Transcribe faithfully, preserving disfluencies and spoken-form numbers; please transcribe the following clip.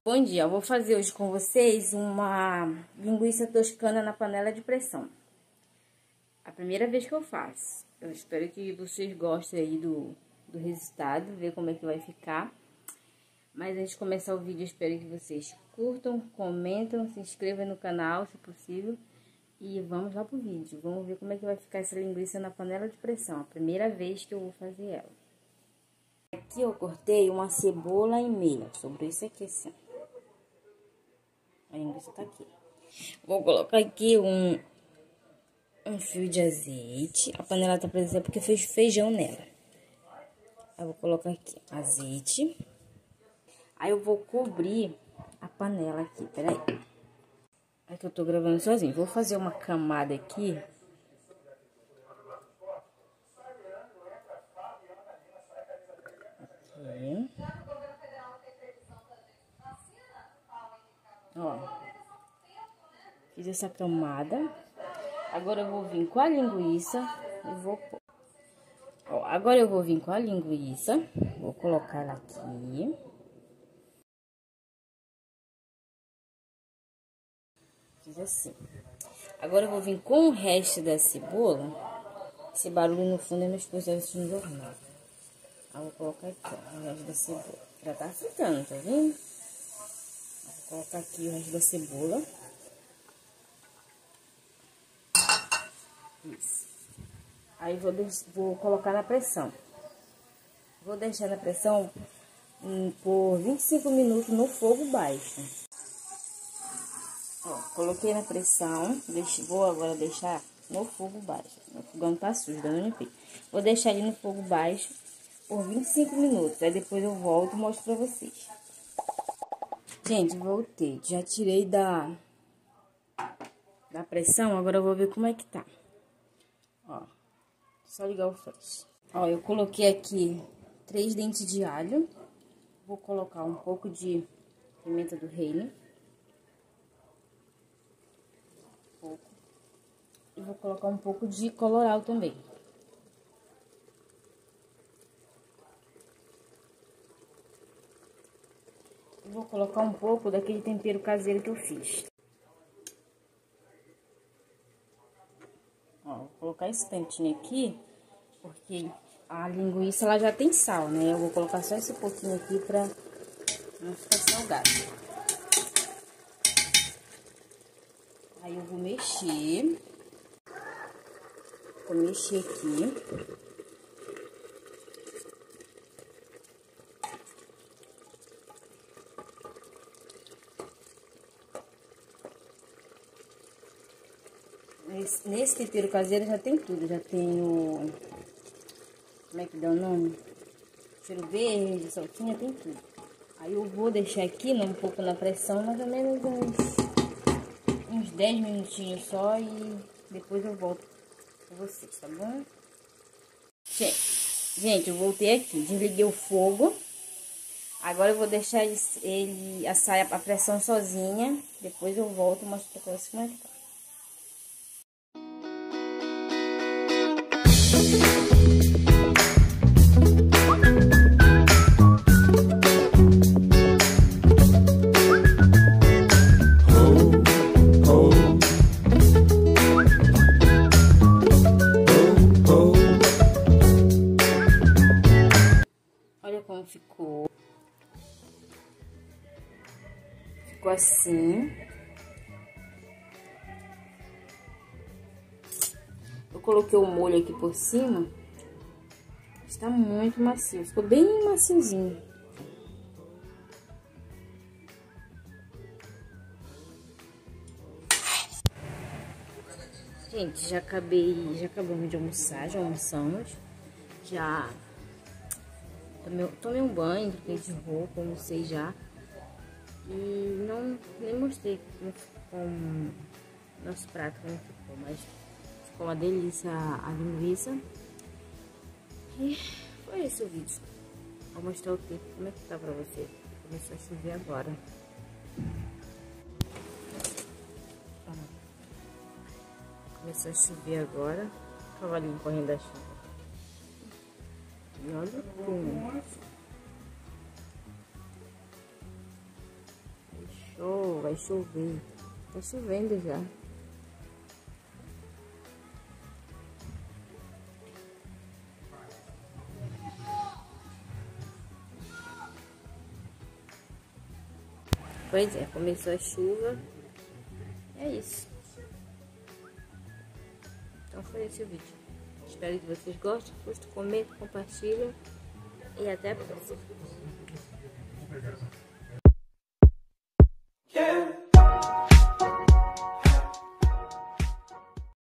Bom dia, eu vou fazer hoje com vocês uma linguiça toscana na panela de pressão. A primeira vez que eu faço. Eu espero que vocês gostem aí do, do resultado, ver como é que vai ficar. Mas antes de começar o vídeo, eu espero que vocês curtam, comentam, se inscrevam no canal, se possível. E vamos lá pro vídeo. Vamos ver como é que vai ficar essa linguiça na panela de pressão. A primeira vez que eu vou fazer ela. Aqui eu cortei uma cebola em meio, sobre isso aqui assim. A linguiça tá aqui. Vou colocar aqui um, um fio de azeite. A panela tá presa porque fez feijão nela. Eu vou colocar aqui azeite. Aí eu vou cobrir a panela aqui, peraí. É que eu tô gravando sozinho. Vou fazer uma camada aqui. Aqui. Ó, fiz essa camada. Agora eu vou vir com a linguiça e vou pôr. Ó, agora eu vou vir com a linguiça, vou colocar ela aqui. Fiz assim. Agora eu vou vir com o resto da cebola. Esse barulho no fundo é meu esposo assistindo no jornal. Aí eu vou colocar aqui, ó, o resto da cebola. Já tá ficando, tá vendo? Vou colocar aqui o resto da cebola. Isso. Aí vou, vou colocar na pressão. Vou deixar na pressão hum, por vinte e cinco minutos no fogo baixo. Ó, coloquei na pressão. Deixo, vou agora deixar no fogo baixo. O fogão tá sujo, dando limpei. Vou deixar ele no fogo baixo por vinte e cinco minutos. Aí depois eu volto e mostro pra vocês. Gente, voltei. Já tirei da, da pressão. Agora eu vou ver como é que tá. Ó, só ligar o flash. Ó, eu coloquei aqui três dentes de alho. Vou colocar um pouco de pimenta do reino. Um pouco. E vou colocar um pouco de colorau também. E vou colocar um pouco daquele tempero caseiro que eu fiz. Ó, vou colocar esse tantinho aqui, porque a linguiça ela já tem sal, né? Eu vou colocar só esse pouquinho aqui pra não ficar salgado. Aí eu vou mexer. Vou mexer aqui. Nesse, nesse tempero caseiro já tem tudo, já tem o... Como é que dá o nome? Cheiro verde, salsinha, tem tudo. Aí eu vou deixar aqui, né, um pouco na pressão, mais ou menos uns, uns dez minutinhos só e depois eu volto com vocês, tá bom? Gente, gente, eu voltei aqui, desliguei o fogo. Agora eu vou deixar ele, ele assar a pressão sozinha, depois eu volto e mostro pra vocês como é que tá. Olha como ficou. Ficou assim. Eu coloquei o molho aqui por cima. Está muito macio. Ficou bem maciozinho. Gente, já acabei, já acabamos de almoçar, já almoçamos. Já tomei, tomei um banho, troquei de roupa, almocei já. E não nem mostrei como ficou o nosso prato, como ficou, mas ficou uma delícia a linguiça. E foi esse o vídeo. Vou mostrar o tempo, como é que tá pra você. Começou a chover agora. Começou a chover agora. Cavalinho correndo da chuva. E olha como. vai chover. Tá chovendo já. Pois é, começou a chuva. É isso. Então foi esse o vídeo. Espero que vocês gostem. Curta, comenta, compartilha. E até a próxima.